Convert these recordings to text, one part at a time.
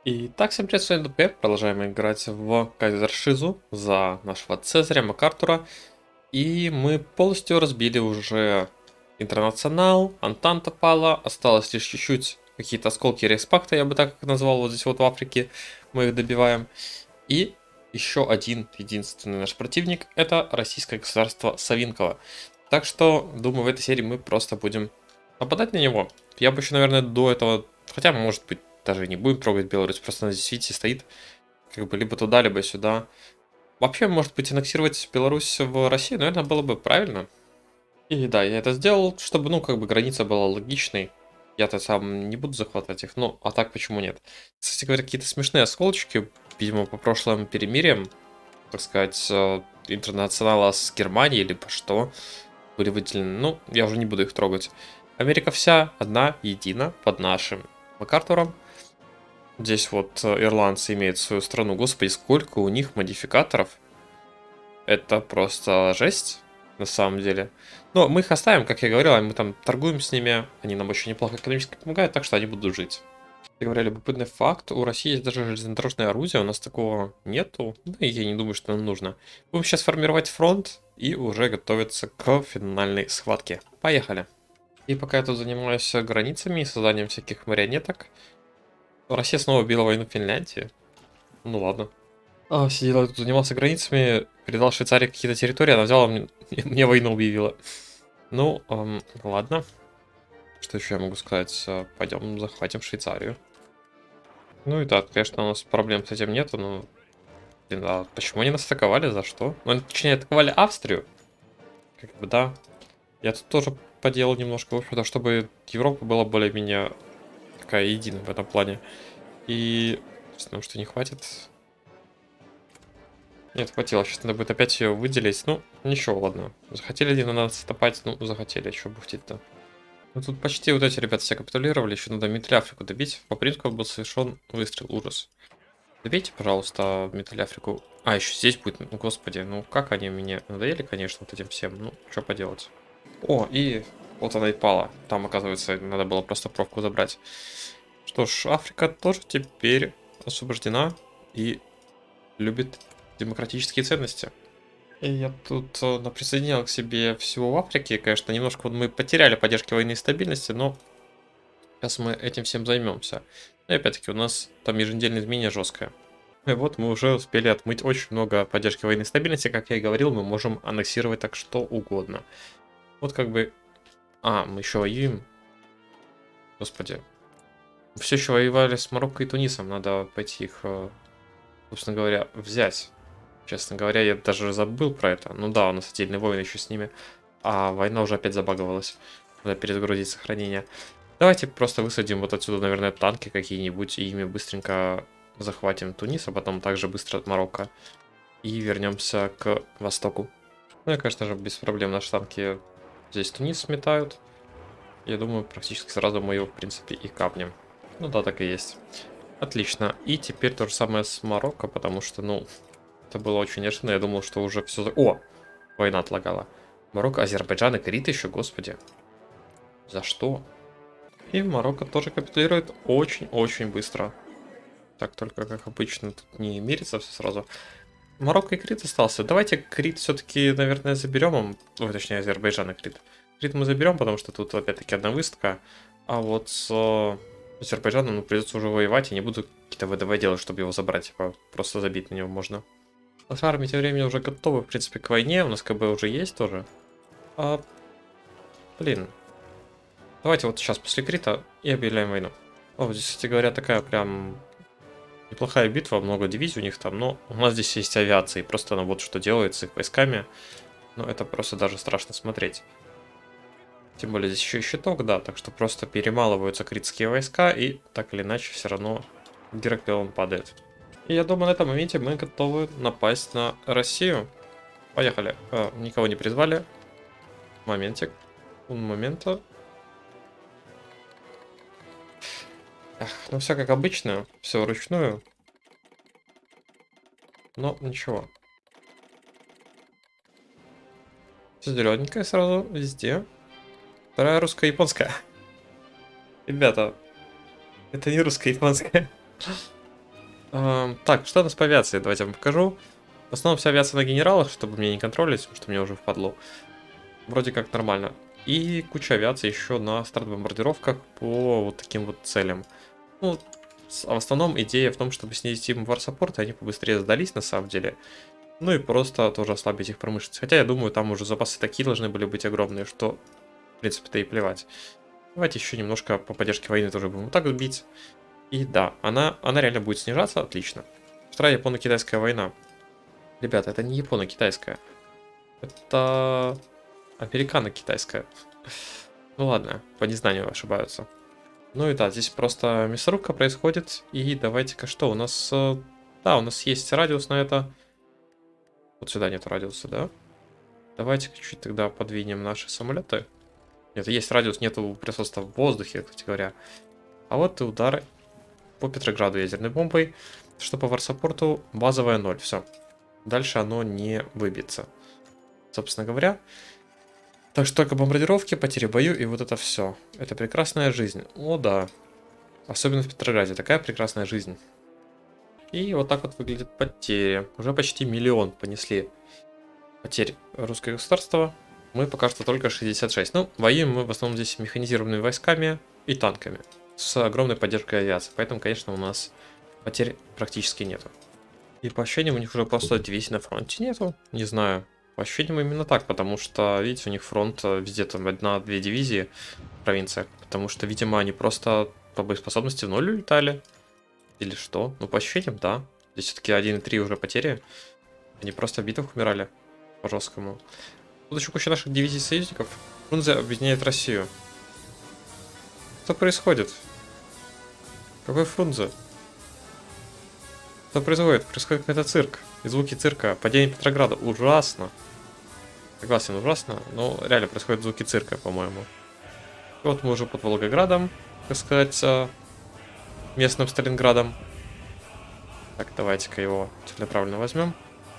Итак, всем привет, с вами ДП. Продолжаем играть в Кайзершизу за нашего Цезаря МакАртура. И мы полностью разбили уже Интернационал, Антанта пала, осталось лишь чуть-чуть какие-то осколки Рейхспакта, я бы так их назвал, вот здесь вот в Африке. Мы их добиваем. И еще один единственный наш противник, это российское государство Савинково. Так что, думаю, в этой серии мы просто будем нападать на него. Я бы еще, наверное, до этого, хотя, может быть, даже не будем трогать Беларусь, просто она здесь, видите, стоит, как бы либо туда, либо сюда. Вообще, может быть, аннексировать Беларусь в Россию, наверное, было бы правильно. И да, я это сделал, чтобы, ну, как бы граница была логичной. Я-то сам не буду захватывать их, ну, а так почему нет? Кстати говоря, какие-то смешные осколочки, видимо, по прошлым перемириям, так сказать, интернационала с Германией, либо что, были выделены. Ну, я уже не буду их трогать. Америка вся одна, едина, под нашим МакАртуром. Здесь вот ирландцы имеют свою страну. Господи, сколько у них модификаторов. Это просто жесть, на самом деле. Но мы их оставим, как я говорил, мы там торгуем с ними. Они нам очень неплохо экономически помогают, так что они будут жить. Как говоря, любопытный факт, у России есть даже железнодорожное орудие, у нас такого нету. Да и я не думаю, что нам нужно. Будем сейчас формировать фронт и уже готовиться к финальной схватке. Поехали. И пока я тут занимаюсь границами и созданием всяких марионеток, Россия снова била войну в Финляндии. Ну ладно. Сидел я тут, занимался границами, передал Швейцарии какие-то территории, она взяла, мне войну объявила. Ну, ладно. Что еще я могу сказать? Пойдем захватим Швейцарию. Ну и да, конечно, у нас проблем с этим нету, но... Блин, а почему они нас атаковали? За что? Ну, точнее, атаковали Австрию. Как бы, да. Я тут тоже поделал немножко, в общем-то, чтобы Европа была более-менее такая единая в этом плане. И... Потому что не хватит. Нет, хватило. Сейчас надо будет опять ее выделить. Ну, ничего, ладно. Захотели ли на нас стопать? Ну, захотели. Что бухтить-то? Ну, тут почти вот эти ребята все капитулировали. Еще надо Миттель-Африку добить. По принципу был совершен выстрел. Ужас. Добейте, пожалуйста, Миттель-Африку. А, еще здесь будет. Ну, господи, ну как они мне надоели, конечно, вот этим всем. Ну, что поделать. О, и вот она и пала. Там, оказывается, надо было просто пробку забрать. Что ж, Африка тоже теперь освобождена и любит демократические ценности. И я тут присоединил к себе всего в Африке. Конечно, немножко вот мы потеряли поддержки войны и стабильности, но сейчас мы этим всем займемся. И опять-таки у нас там еженедельное изменение жесткое. И вот мы уже успели отмыть очень много поддержки войны и стабильности. Как я и говорил, мы можем аннексировать так что угодно. Вот как бы... А, мы еще воюем. Господи. Мы все еще воевали с Марокко и Тунисом. Надо пойти их, собственно говоря, взять. Честно говоря, я даже забыл про это. Ну да, у нас отдельный воин еще с ними. А война уже опять забаговалась. Надо перезагрузить сохранение. Давайте просто высадим вот отсюда, наверное, танки какие-нибудь. И ими быстренько захватим Тунис, а потом также быстро от Марокко. И вернемся к востоку. Ну и, конечно же, без проблем наши танки здесь Тунис сметают. Я думаю, практически сразу мы его, в принципе, и капнем. Ну да, так и есть. Отлично. И теперь то же самое с Марокко, потому что, ну... Это было очень неожиданно, я думал, что уже все... О! Война отлагала. Марокко, Азербайджан и Крит еще, господи. За что? И Марокко тоже капитулирует очень-очень быстро. Так, только как обычно, тут не мирится все сразу. Марокко и Крит остался. Давайте Крит все-таки, наверное, заберем. Ой, точнее, Азербайджан и Крит. Крит мы заберем, потому что тут опять-таки одна выставка. А вот с Азербайджаном, ну, придется уже воевать. Я не буду какие-то ВДВ делать, чтобы его забрать. Типа, просто забить на него можно. Наши армии тем временем уже готовы, в принципе, к войне. У нас КБ уже есть тоже. Блин. Давайте вот сейчас после Крита и объявляем войну. О, здесь, кстати говоря, такая прям неплохая битва. Много дивизий у них там. Но у нас здесь есть авиация. И просто она вот что делает с их войсками. Но это просто даже страшно смотреть. Тем более здесь еще и щиток, да. Так что просто перемалываются критские войска. И так или иначе все равно Гераклеон падает. И я думаю, на этом моменте мы готовы напасть на Россию. Поехали. Никого не призвали. Моментик. Момента. Ну все как обычно. Все вручную. Но ничего. Все зелененькое сразу везде. Вторая русско-японская. Ребята. Это не русско-японская. Так, что у нас по авиации? Давайте я вам покажу. В основном вся авиация на генералах, чтобы мне не контролить, потому что мне уже впадло. Вроде как нормально. И куча авиации еще на старт-бомбардировках по вот таким вот целям. Ну, в основном идея в том, чтобы снизить им варсаппорт, и они побыстрее сдались на самом деле. Ну и просто тоже ослабить их промышленность. Хотя я думаю, там уже запасы такие должны были быть огромные, что в принципе-то и плевать. Давайте еще немножко по поддержке войны тоже будем вот так бить. И да, она реально будет снижаться, отлично. Вторая японо-китайская война. Ребята, это не японо-китайская. Это американо-китайская. Ну ладно, по незнанию ошибаются. Ну и да, здесь просто мясорубка происходит. И давайте-ка что, у нас... Да, у нас есть радиус на это. Вот сюда нет радиуса, да? Давайте-ка чуть тогда подвинем наши самолеты. Нет, есть радиус, нету присутствия в воздухе, кстати говоря. А вот и удар по Петрограду ядерной бомбой. Что по варсаппорту базовая 0, все. Дальше оно не выбьется. Собственно говоря. Так что только бомбардировки, потери в бою и вот это все. Это прекрасная жизнь. О да. Особенно в Петрограде. Такая прекрасная жизнь. И вот так вот выглядят потери. Уже почти 1 миллион понесли потерь русского государства. Мы пока что только 66. Ну, воюем мы в основном здесь механизированными войсками и танками. С огромной поддержкой авиации. Поэтому, конечно, у нас потерь практически нету. И по ощущениям у них уже просто дивизий на фронте нету. Не знаю. По ощущениям именно так, потому что, видите, у них фронт везде там 1-2 дивизии в провинциях. Потому что, видимо, они просто по боеспособности в ноль улетали. Или что? Ну, по ощущениям, да. Здесь все-таки 1,3 уже потери. Они просто в битвах умирали. По жесткому. Тут еще куча наших дивизий союзников. Фрунзе объединяет Россию. Что происходит? Какой Фрунзе? Что происходит? Происходит какой-то цирк. И звуки цирка. Падение Петрограда. Ужасно. Согласен, ужасно. Но реально происходят звуки цирка, по-моему. И вот мы уже под Волгоградом, так сказать, местным Сталинградом. Так, давайте-ка его целенаправленно возьмем.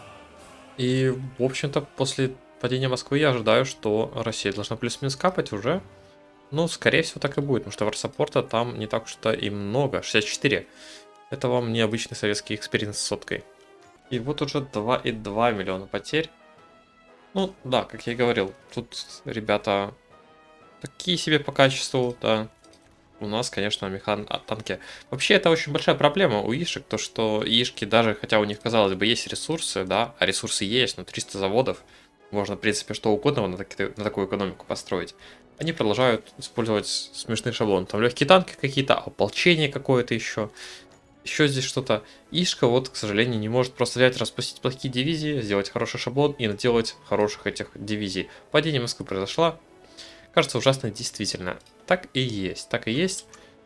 И, в общем-то, после падения Москвы я ожидаю, что Россия должна плюс-минус капать уже. Ну, скорее всего, так и будет, потому что варсаппорта там не так уж-то и много. 64. Это вам необычный советский эксперимент с соткой. И вот уже 2,2 миллиона потерь. Ну, да, как я и говорил, тут ребята такие себе по качеству, да. У нас, конечно, танки. Вообще, это очень большая проблема у ишек, то что ишки, даже хотя у них, казалось бы, есть ресурсы, да, а ресурсы есть, но 300 заводов, можно, в принципе, что угодно на такую экономику построить. Они продолжают использовать смешные шаблоны. Там легкие танки какие-то, ополчение какое-то еще. Еще здесь что-то. Ишка, вот, к сожалению, не может просто взять, распустить плохие дивизии, сделать хороший шаблон и наделать хороших этих дивизий. Падение Москвы произошло. Кажется, ужасно действительно. Так и есть, так и есть.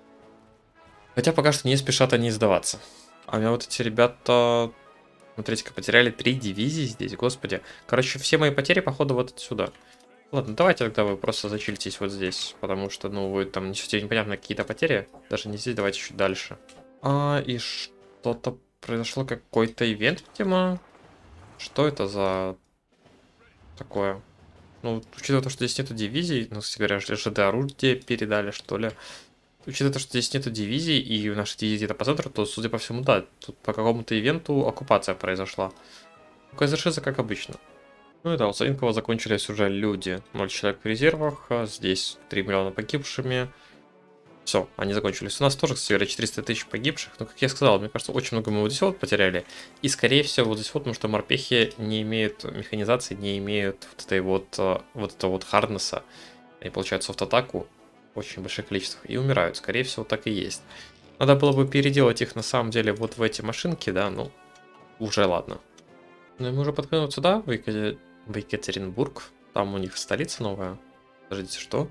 Хотя пока что не спешат они сдаваться. А у меня вот эти ребята, смотрите-ка, потеряли 3 дивизии здесь, господи. Короче, все мои потери, походу, вот отсюда. Ладно, давайте тогда вы просто зачилитесь вот здесь, потому что, ну, вы там несете непонятно какие-то потери. Даже не здесь, давайте чуть дальше. И что-то произошло, какой-то ивент, видимо. Что это за такое? Ну, учитывая то, что здесь нету дивизий, ну, кстати говоря, ЖД орудие передали, что ли. Учитывая то, что здесь нету дивизий, и наши дивизии это по центру, то, судя по всему, да, тут по какому-то ивенту оккупация произошла. КЗШ как обычно. Ну и да, у Савинкова закончились уже люди. 0 человек в резервах, а здесь 3 миллиона погибшими. Все, они закончились. У нас тоже, кстати говоря, 400 тысяч погибших. Но, как я сказал, мне кажется, очень много мы вот здесь вот потеряли. И, скорее всего, вот здесь вот, потому что морпехи не имеют механизации, не имеют вот этой вот харднесса. Они получают софт-атаку в очень больших количествах и умирают. Скорее всего, так и есть. Надо было бы переделать их, на самом деле, вот в эти машинки, да, ну, уже ладно. Ну и мы уже подходим вот сюда, в Екатеринбург. Там у них столица новая. Подождите, что?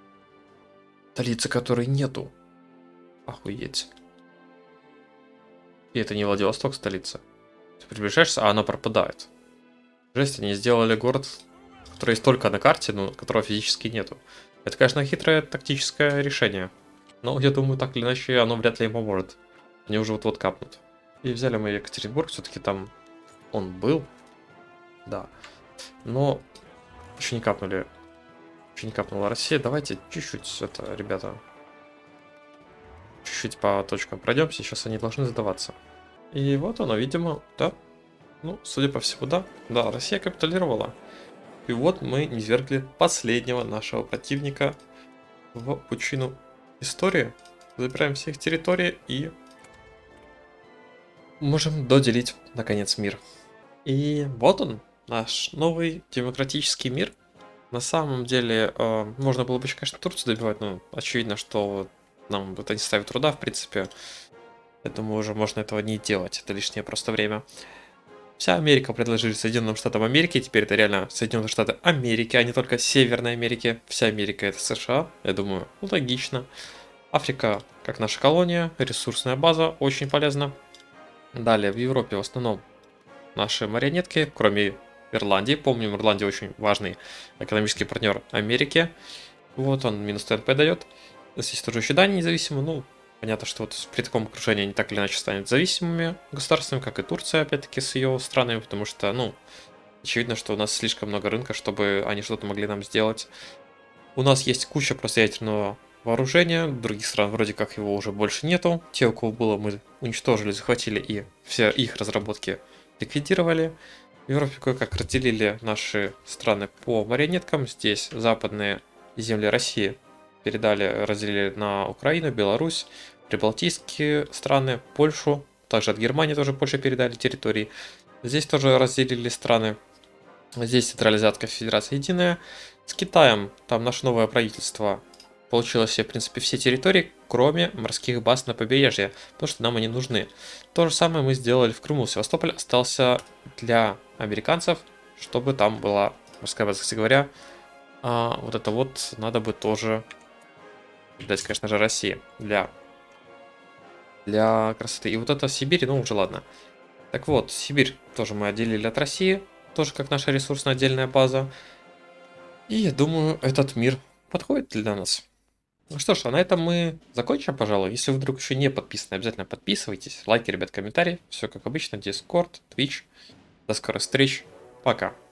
Столицы, которой нету. Охуеть. И это не Владивосток столица. Ты приближаешься, а она пропадает. Жесть, они сделали город, который есть только на карте, но которого физически нету. Это, конечно, хитрое тактическое решение. Но я думаю, так или иначе, оно вряд ли им поможет. Они уже вот-вот капнут. И взяли мы Екатеринбург, все-таки там он был. Да. Но еще не капнули. Еще не капнула Россия. Давайте чуть-чуть это, ребята. Чуть-чуть по точкам пройдемся. Сейчас они должны сдаваться. И вот оно, видимо, да. Ну, судя по всему, да. Да, Россия капитулировала. И вот мы низвергли последнего нашего противника в пучину истории. Забираем все их территории и можем доделить, наконец, мир. И вот он, наш новый демократический мир. На самом деле, можно было бы еще, конечно, Турцию добивать, но очевидно, что нам это не ставит труда, в принципе. Я думаю, уже можно этого не делать, это лишнее просто время. Вся Америка предложили Соединенным Штатам Америки, теперь это реально Соединенные Штаты Америки, а не только Северной Америки. Вся Америка это США, я думаю, логично. Африка, как наша колония, ресурсная база, очень полезна. Далее, в Европе в основном наши марионетки, кроме Ирландии. Помним, Ирландия очень важный экономический партнер Америки. Вот он минус ТНП дает. Здесь тоже еще Дания независимы. Ну, понятно, что вот при таком окружении они так или иначе станут зависимыми государствами, как и Турция, опять-таки, с ее странами, потому что, ну, очевидно, что у нас слишком много рынка, чтобы они что-то могли нам сделать. У нас есть куча просто ядерного вооружения, других стран вроде как его уже больше нету. Те, у кого было, мы уничтожили, захватили и все их разработки ликвидировали. В Европе кое-как разделили наши страны по марионеткам. Здесь западные земли России разделили на Украину, Беларусь, прибалтийские страны, Польшу. Также от Германии тоже Польше передали территории. Здесь тоже разделили страны. Здесь централизация федерация единая. С Китаем там наше новое правительство получило себе, в принципе, все территории, кроме морских баз на побережье, потому что нам они нужны. То же самое мы сделали в Крыму. Севастополь остался для американцев, чтобы там была морская база, кстати говоря. А вот это вот надо бы тоже дать, конечно же, России для красоты. И вот это Сибирь, ну уже ладно. Так вот, Сибирь тоже мы отделили от России, тоже как наша ресурсная отдельная база. И я думаю, этот мир подходит для нас. Ну что ж, а на этом мы закончим, пожалуй. Если вы вдруг еще не подписаны, обязательно подписывайтесь. Лайки, ребят, комментарии. Все как обычно. Discord, Twitch. До скорых встреч. Пока.